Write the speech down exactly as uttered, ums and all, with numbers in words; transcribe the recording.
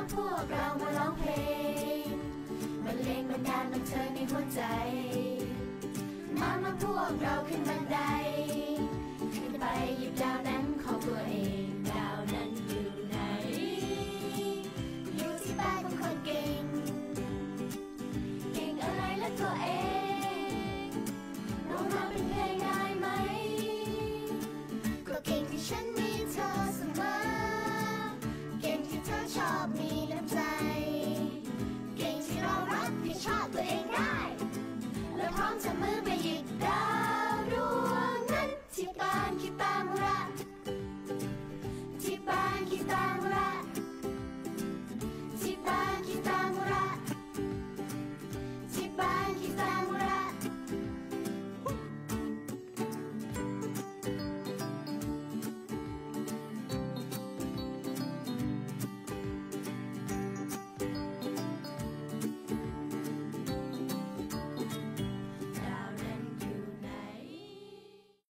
มาพวกเรามาร้องเพลงบรรเลงบรรดาลบันเทิงในหัวใจมามาพวกเราขึ้นบันไดขึ้นไปหยิบดาวนั้นของตัวเอง